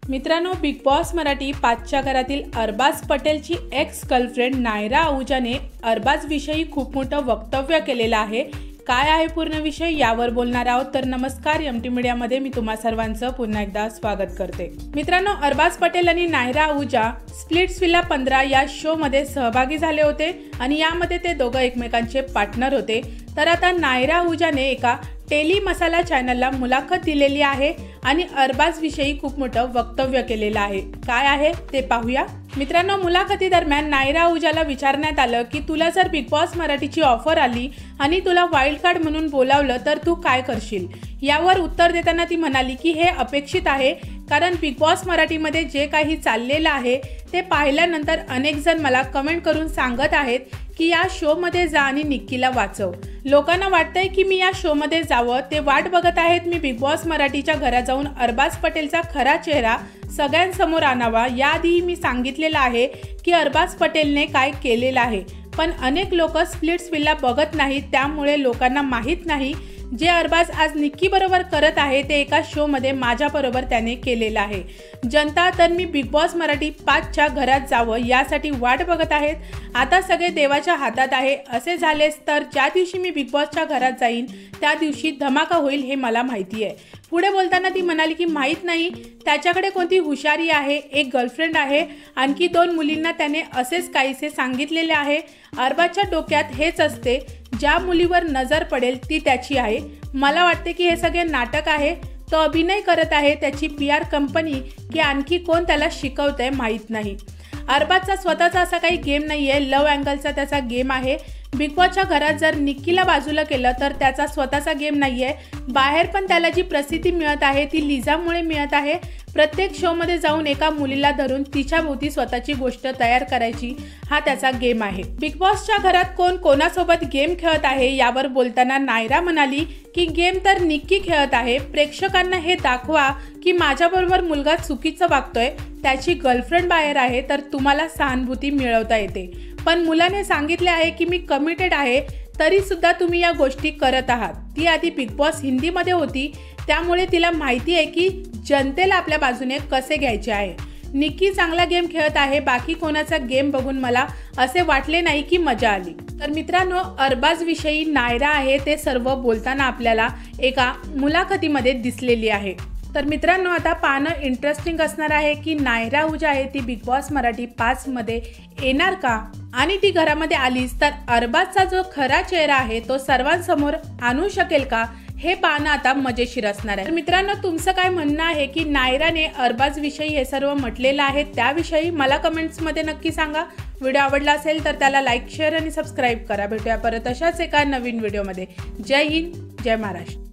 मित्रांनो, big boss Marathi 5च्या घरातील अरबाज पटेलची एक्स गर्लफ्रेंड नायरा आहुजाने अरबाज विषयी खूप मोठं वक्तव्य केलेलं आहे। काय आहे पूर्ण विषय यावर बोलणार आहोत। तर नमस्कार, एमटी मीडियामध्ये मी तुम्हा सर्वांचं पुन्हा एकदा स्वागत करते। मित्रांनो, अरबाज पटेल आणि नायरा आहुजा स्प्लिट्सविला 15 या शो मध्ये सहभागी झाले होते आणि यामध्ये ते दोघं एकमेकांचे पार्टनर होते। तर आता नायरा आहुजाने एका टेली मसाला चॅनलला मुलाखत दिलेली आहे आणि अरबाज विषयी खूप मोठं वक्तव्य केलेलं आहे। काय आहे ते पाहूया। मित्रांनो, मुलाखती दरम्यान नायरा आहुजाला विचारण्यात आलं की तुला जर बिग बॉस मराठीची ऑफर आली आणि तुला वाईल्ड कार्ड म्हणून बोलावलं तर तू काय करशील। यावर उत्तर देताना ती म्हणाली की हे अपेक्षित आहे, कारण बिग बॉस मराठीमध्ये जे काही चाललेलं आहे ते पाहिल्यानंतर अनेक जण मला कमेंट करून सांगत आहेत की या शो मध्ये जा आणि निक्कीला वाचव। लोकांना वाटतंय की मी या शो मध्ये जावं, ते वाट बघत आहेत मी बिग बॉस मराठीच्या घरात जाऊन अरबाज पटेलचा खरा चेहरा सगळ्यांसमोर आणावा। याआधी मी सांगितलेलं आहे की अरबाज पटेलने काय केलेलं आहे, पण अनेक लोक स्प्लिट्सविला बघत नाहीत, त्यामुळे लोकांना माहीत नाही जे अरबाज आज निक्की बरोबर करत आहे ते एका शो मध्ये माझ्या बरोबर त्याने केलेलं आहे। जनता तर मी बिग बॉस मराठी 5च्या घरात जावं यासाठी वाट बघत आहेत। आता सगळे देवाच्या हातात आहे। असे झालेच तर ज्या दिवशी मी बिग बॉसच्या घरात जाईन त्या दिवशी धमाका होईल हे मला माहिती आहे। पुढे बोलताना ती म्हणाली की माहीत नाही त्याच्याकडे कोणती हुशारी आहे, एक गर्लफ्रेंड आहे, आणखी 2 मुलींना त्याने असेच काहीसे सांगितलेले आहे। अरबाजच्या डोक्यात हेच असते, ज्या मुलीवर नजर पडेल ती त्याची आहे। मला वाटते की हे सगळे नाटक आहे, तो अभिनय करत आहे, त्याची PR कंपनी की आणखी कोण त्याला शिकवतंय माहीत नाही। अरबाजचा स्वतःचा असा काही गेम नाही आहे, लव्ह अँगलचा त्याचा गेम आहे। बिग बॉसच्या घरात जर निक्कीला बाजूला केलं तर त्याचा स्वतःचा गेम नाही आहे। बाहेर पण त्याला जी प्रसिद्धी मिळत आहे ती लिझामुळे मिळत आहे। प्रत्येक शो मध्ये जाऊन एका मुलीला धरून तिच्या भोवती स्वतःची गोष्ट तयार करायची, हा त्याचा गेम आहे। बिग बॉसच्या घरात कोण कोणासोबत गेम खेळत आहे यावर बोलताना नायरा म्हणाली की गेम तर निक्की खेळत आहे, प्रेक्षकांना हे दाखवा की माझ्याबरोबर मुलगा चुकीचं वागतोय, त्याची गर्लफ्रेंड बाहेर आहे तर तुम्हाला सहानुभूती मिळवता येते, पण मुलाने सांगितले आहे की मी कमिटेड आहे तरी सुद्धा तुम्ही या गोष्टी करत आहात। ती आधी बिग बॉस हिंदीमध्ये होती, त्यामुळे तिला माहिती आहे की जनतेला आपल्या बाजूने कसे घ्यायचे आहे। निक्की चांगला गेम खेळत आहे, बाकी कोणाचा गेम बघून मला असे वाटले नाही की मजा आली। तर मित्रांनो, अरबाज विषयी नायरा आहे ते सर्व बोलताना आपल्याला एका मुलाखतीमध्ये दिसलेली आहे। तर मित्रांनो, आता पाहणं इंटरेस्टिंग असणार आहे की नायरा आहुजा आहे ती बिग बॉस मराठी 5 मध्ये येणार का, आणि ती घरामध्ये आलीच तर अरबाजचा जो खरा चेहरा आहे तो सर्वांसमोर आणू शकेल का, हे पाहणं आता मजेशीर असणार आहे। तर मित्रांनो, तुमचं काय म्हणणं आहे की नायराने अरबाज विषयी हे सर्व म्हटलेलं आहे त्याविषयी मला कमेंट्समध्ये नक्की सांगा। व्हिडिओ आवडला असेल तर त्याला लाईक, शेअर आणि सबस्क्राईब करा। भेटूया परत अशाच एका नवीन व्हिडिओमध्ये। जय हिंद, जय महाराष्ट्र।